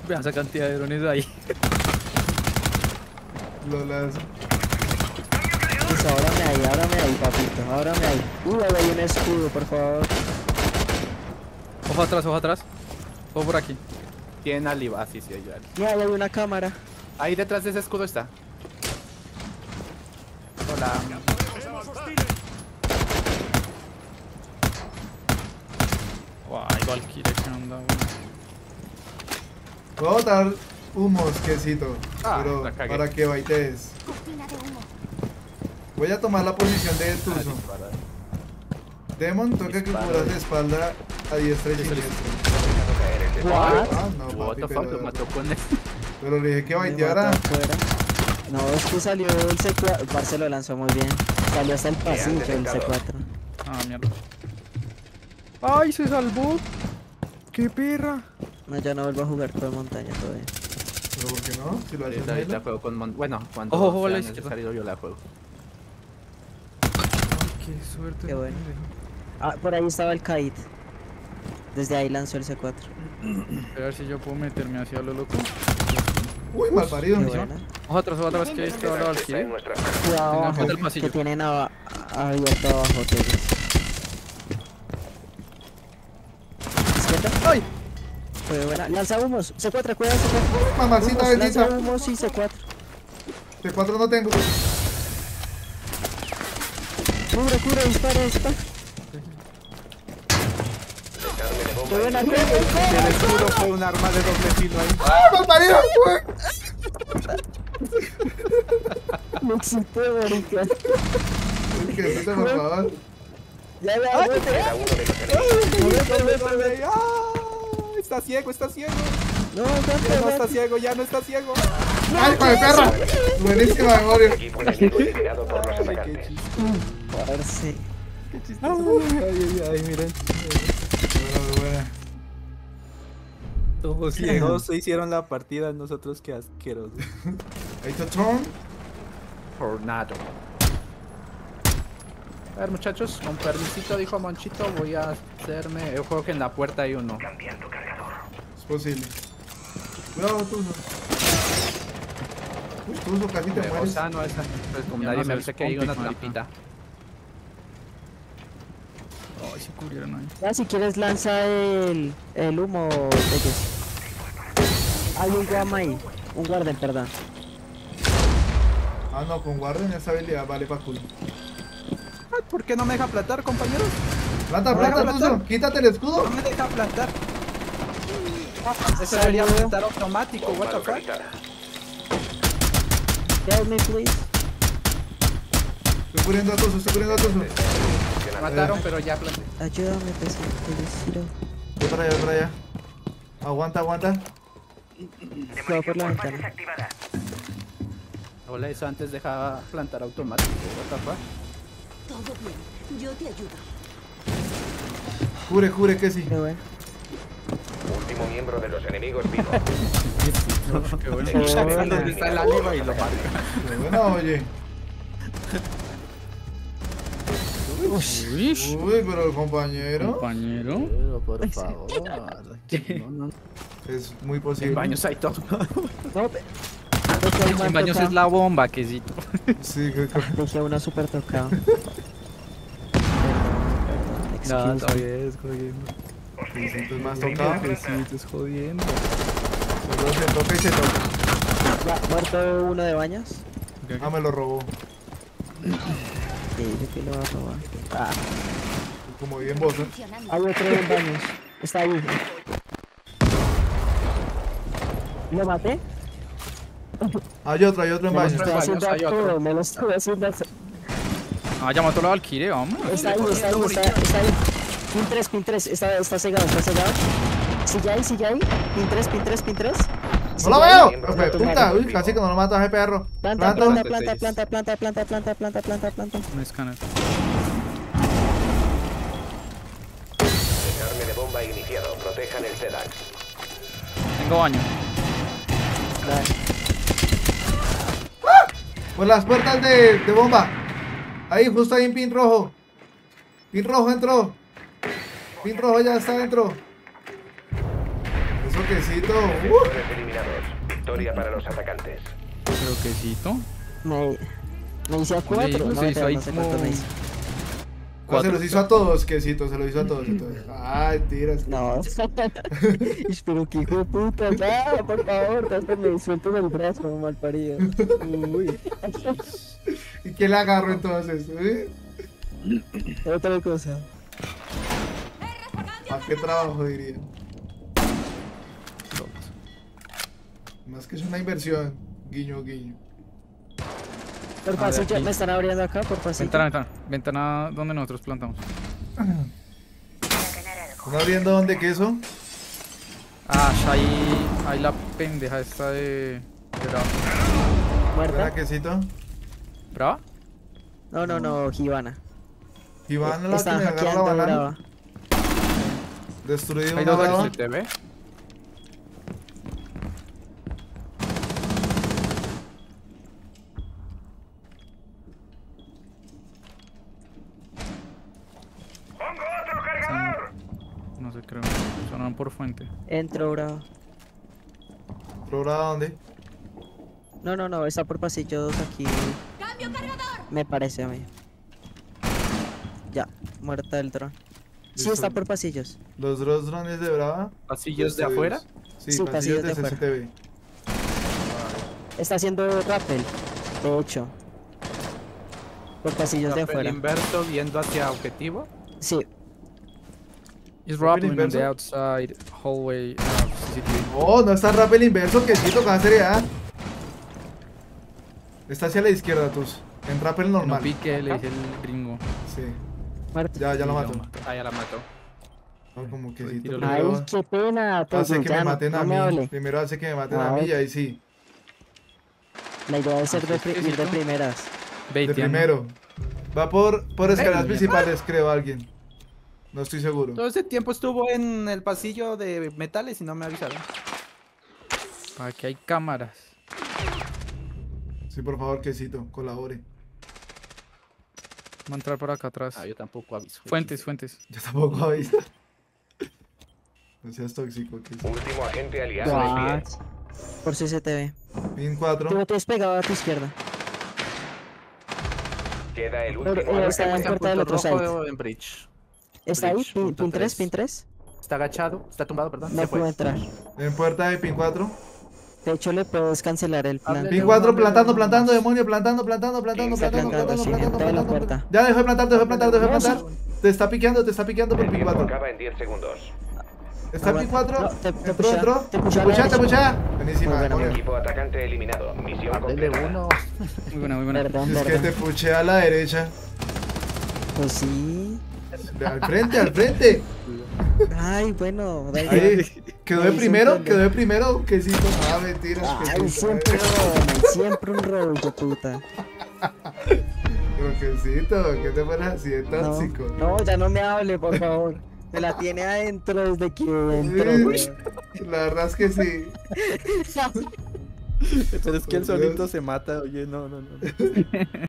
Vean esa cantidad de drones ahí. Lo lanzo. Listo, ábrame ahí, papito. Ábrame ahí. Ahí hay un escudo, por favor. Ojo atrás, ojo atrás. Ojo por aquí. Tienen Ali. Ah, sí, hay Ali. Mira, ahí hay una cámara. Ahí detrás de ese escudo está. Hola. Guay, Valkyrie, que onda, güey. Voy a botar un mosquecito, Ah, pero la cagué. para que baites. Voy a tomar la posición de Tuzo. Demon, toca que Dispara. cubras de espalda a diestra y siniestra. What? Ah, no, What papi, the fuck, lo pero, mató con él. pero le dije que Me baiteara. mató afuera. No, es que salió el C4. Parce lo lanzó muy bien. Salió hasta el pasillo el C4. Ah, mierda. ¡Ay, se salvó! ¡Qué perra! No, ya no vuelvo a jugar con montaña todavía. Pero ¿por qué no? Si lo haces Ahorita Melo. juego con Bueno, cuando Ojo, a la sea izquierda. necesario yo la juego. Ay, qué suerte. Qué bueno. Ah, por ahí estaba el Kaid. Desde ahí lanzó el C4. A ver si yo puedo meterme hacia lo loco. Uy, mal parido. Qué buena. Ojo atrás, que este va la Valkyrie. Cuidado Tengan abajo, cuenta el pasillo. que tienen abierto abajo todos. ¿Izquierda? ¡Ay! Fue buena. Lanza humos. C4, cuidado, C4. Mamacita Humos, bendita. lanza humos y C4. C4 no tengo. Cubre, dispara. Qué buena, El escudo fue un arma de doble filo ahí. ¡Ah, mal parido! Me excité, marica. Que eso por favor. Ya, Doble. ¡Ah! Está ciego. No, Ya no está ciego, ya no está ciego. ¡Ay, hijo de perra! Buenísima memoria. parce. Ay, miren. Buena. Todos ciegos se hicieron la partida, nosotros qué asquerosos. Ahí está Tron. Tornado. A ver, muchachos, con permisito, dijo Monchito, voy a hacerme. Yo juego que en la puerta hay uno. Es posible. Cuidado, Tuzo. Uy, Tuzo, casi te O mueres. sea, no esa. Pues como Ya nadie no me sé, dice que hay una compi, marica. trampita. Ay, se cubrieron ahí. Ya, si quieres, lanza el humo de ellos. Hay un guama ahí. Un guarden, perdón. Ah, no, con guarden esa habilidad vale pa' culo. Ay, ¿por qué no me deja plantar, compañeros? Planta, ¿No me planta, deja Tuzo. plantar? Quítate el escudo. No me deja plantar. Eso debería plantar automático, what the fuck. Help me, please. Estoy cubriendo a Tuzo, Me mataron, pero ya planté. Ayúdame, PC. Voy para allá. Aguanta. Cuidado por la ventana. Hola, eso antes dejaba plantar automático, what the fuck. Todo bien, yo te ayudo. Cubre, que sí. Qué bueno. Último miembro de los enemigos vivo. Qué bueno. Qué Está buena. donde está el ánima y lo marca. Qué buena, oye. Uy, Uy, pero el compañero compañero. Pero por favor. No, no. es muy En posible. baños hay todo. No, En baños es la bomba, quesito. Sí, creo que. dejé uno súper tocado. No, Excuse me. bien, es jodiendo. Entonces más tocado. Quesito, es jodiendo. Solo se toca y se toca. Ya, muerto uno de baños. Ah, me lo robó. Sí, dije que lo va a robar. Ah, Como bien vos, ¿eh? Funcionando. hay otro en baños. Está ahí. ¿Lo maté? Hay otro en Me lo baño. estoy baños haciendo hay otro. todo, me lo estoy haciendo. Ah, ya mató la Valkyrie, vamos. Está ahí. Pin 3, está cegado. Sigue ahí. Pin 3. ¡No lo veo! Puta, uy, casi que no lo matas ese perro. Planta. No Planta. Un escáner. Desarme de bomba iniciado. Protejan el SEDAX. Tengo baño. Pues las puertas de bomba. Ahí, justo ahí en pin rojo. Pin rojo entró. Pin rojo ya está adentro. Eso quesito. Defensores eliminados. Victoria para los atacantes. Pero quesito. Me hice a 4. hizo? No, Se hizo ahí no sé como- cuánto me hice. Se los hizo a todos, quesito, se los hizo a todos. Entonces. Ay, tiras. No. Pero que hijo de puta, ya, por favor, hasta me suelto el brazo, mal parido. Uy. ¿Y qué le agarró entonces? Otra cosa. ¿A qué trabajo diría? Más que es una inversión. Guiño, guiño. Por A ver, pasillo, aquí. me están abriendo acá, por pasillo. Ventana, ventana. Ventana donde nosotros plantamos. ¿Están abriendo dónde queso? Ah, ahí la pendeja esta de Brava. ¿Buena ¿Muerta? quesito? ¿Brava? No, Gibana. Iván la que Están me agarra la hackeando banana. brava. Destruido Hay una dos aquí. brava. ¿Se te ve? No sé, creo. Sonaron por fuente. Entro brava. ¿Pero brava dónde? No, está por pasillo 2 aquí. ¡Cambio cargador! Me parece a mí. Ya, muerta el dron. Sí, Listo. está por pasillos. ¿Los dos drones de brava? ¿Pasillos de Destruidos. afuera? Sí, Sí, pasillos de pasillos de CCTV. Está haciendo rappel, de hecho. Por pasillos de Papel afuera. inverso viendo hacia objetivo. Sí, Is rappelling on inverso? the outside hallway of CCTV. Oh, no está rappel inverso, quesito, con seriedad. Está hacia la izquierda, tus. En rappel No normal. pique, le dice el gringo. Sí. muerto. Ya lo Y mato. Ah, ya la mató. No, como Tiro quesito. el Ay, Primero qué pena. hace Toyo, que ya me no- maten no a me mí. hable. Primero hace que me maten a A mí ver. y ahí sí. La idea es ser Así es que ir de sí, primeras. De Baiteando. primero. Va por escaleras Ven. principales, creo, alguien. No estoy seguro. Todo ese tiempo estuvo en el pasillo de metales y no me avisaron. Aquí hay cámaras. Sí, por favor, quesito, colabore. Va a entrar por acá atrás. Ah, yo tampoco aviso. Fuentes, fuentes. Yo tampoco aviso. No seas tóxico, quesito. Último agente aliado en What? pie. Por CCTV. Pin Tú 4. lo tienes pegado a tu izquierda. Queda el Pero, último está en agente. puerta del otro rojo side. en bridge. ¿Está ahí? Bridge, ¿Pin punto 3? tres. ¿Pin 3? Está agachado, está tumbado, perdón. No Se fue. puedo entrar. En puerta de pin 4. De hecho, le puedes cancelar el plan. Hable. Pin Uno, 4 uno plantando, más. plantando, demonio, plantando, plantando, plantando, Está plantando, plantando, plantando, sí, plantando, entra en la plantando. puerta. Ya dejó de plantar, dejó de plantar, dejó de No, plantar. Te está picando por El pin tiempo 4. acaba en 10 segundos. ¿Está en pin 4? No, te Entró, pushea, entró. te Te pushea a la pushea, te derecha. pushea. Buenísima, Muy buena, demonio. Equipo atacante eliminado. Misión Dele completa. uno. Muy buena, muy buena. Perdón, Es que perdón. te puchea a la derecha. Pues sí. Al frente, al frente. Ay, bueno, da igual. Ahí. ¿Quedó de Ahí primero? siempre. ¿Quedó de primero? Quesito. Ah, mentiras. Ay, quesito. siempre roban, siempre un robo, hijo de puta. Pero quesito, ¿qué te pones así de No, tóxico? no, ya no me hable, por favor. Me la tiene adentro desde que entró, güey. La verdad es que sí. Pero es que Por él solito Dios. se mata, oye, no.